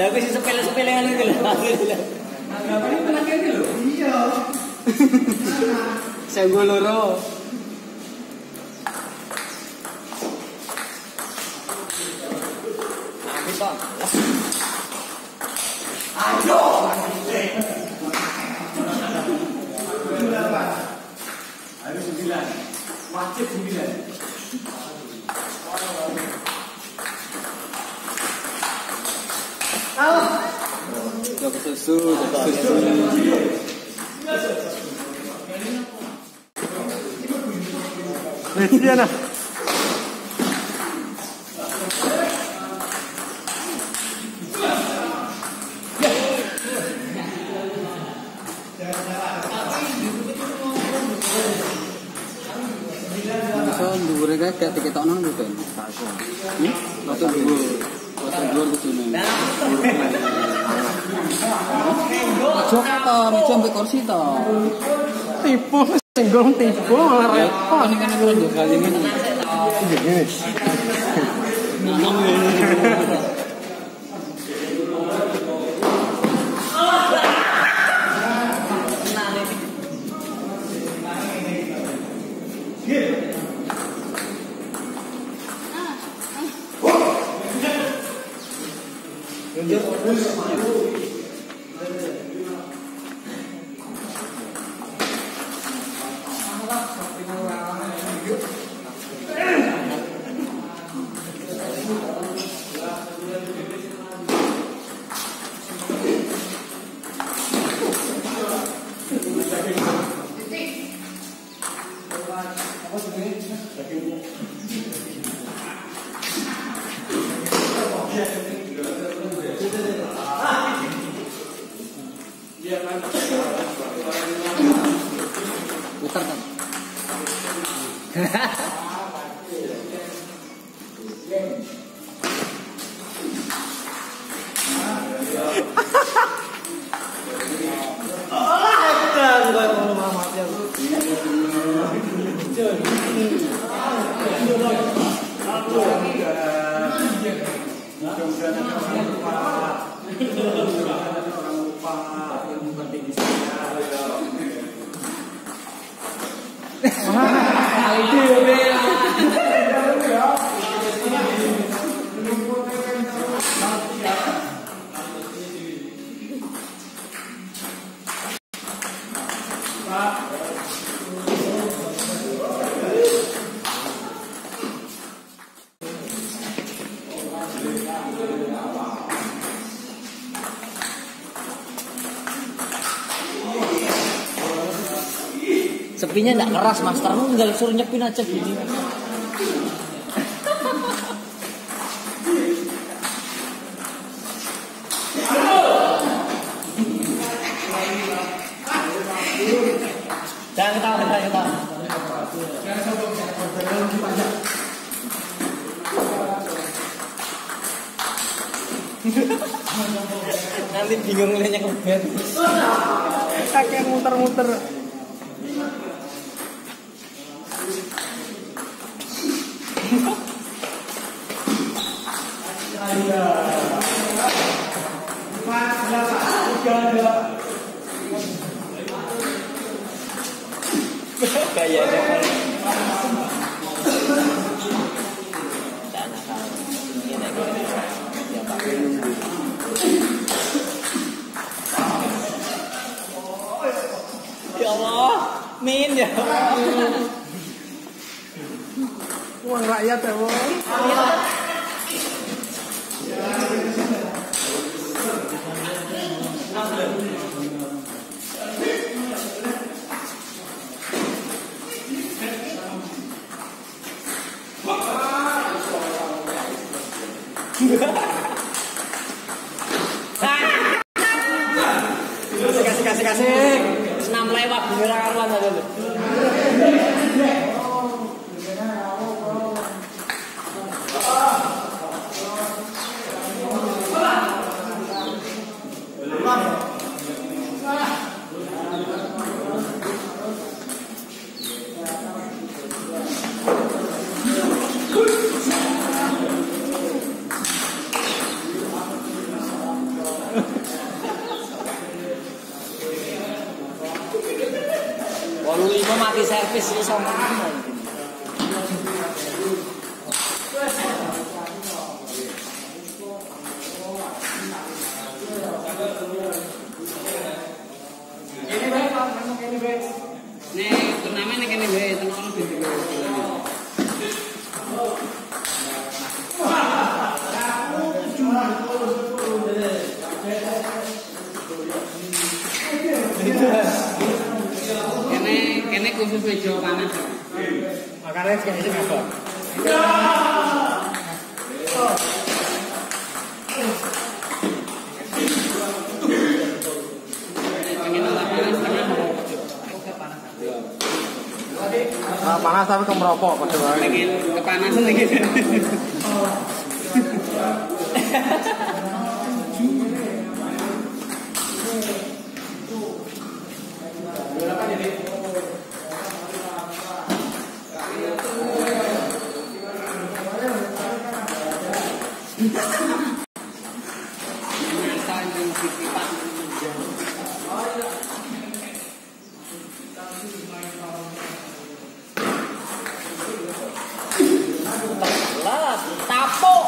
Tapi sih sepele-sepelean itu lho. Anggapannya tenang kene lho. Iya. Senggol loro. Habis kok. Ayo. Habis 9. Wajib 9. Dapat susu. Dia nah. So, dhuwure kae gak diketokno lho, Ben. Tak iso. Waktu dhuwur kudune. Joko meja mbek kursi to. Tipu senggol tipu malah repot. Ini kan lho kali ini. Putar kan? Sepinya enggak keras, Master. Lu tinggal suruh nyepin aja gini. Jangan ketawa. Nanti bingung lihatnya ke bed. Kakek muter-muter. Kayaknya ya Allah, min ya. Uang rakyat ya, Bos. Kasih. Senam lewat beneran karuan aja lu. wis iso ngono. Nih, turnamen nih kene wae, tenan video. Kene khusus meja panas. Makanya sekali itu apa? Panas tapi kemerokok padahal. Pengen kepanasan lagi. Lah, tapuk.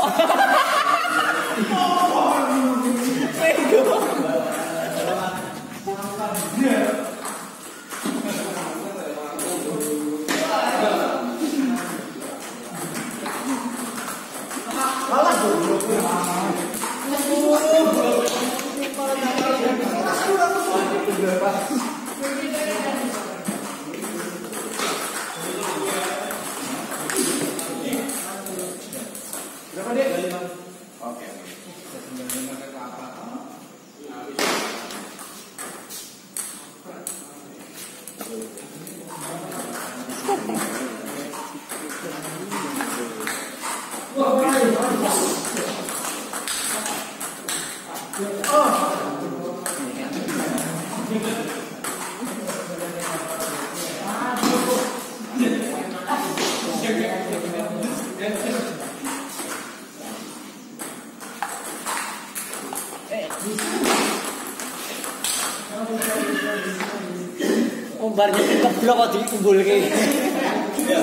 Umbarnya keblok kok dikumpulke. Iya.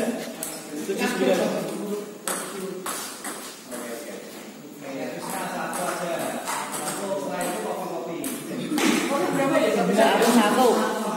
Satu.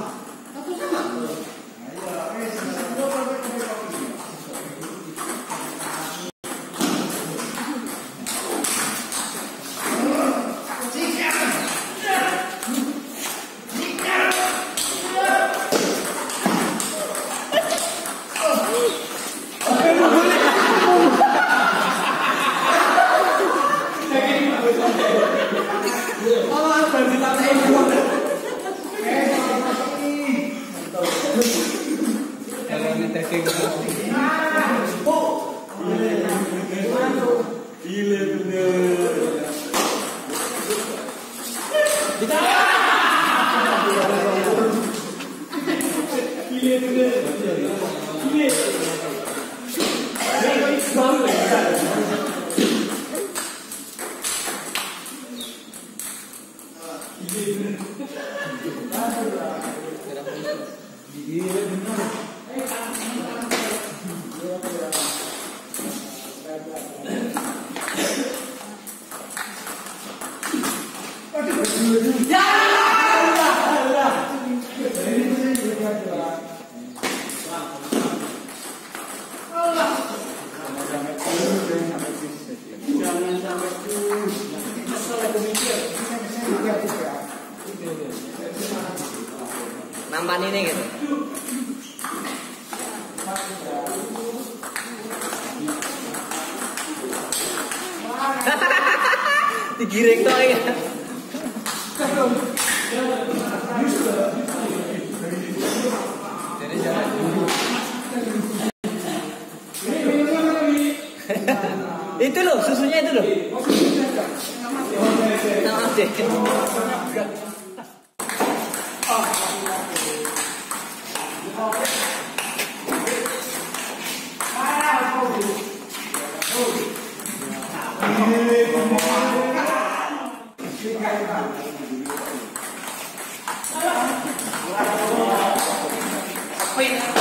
Nampan ini gitu. Digiring toh ya. Itu loh, susunya itu loh. Maaf deh. Wait.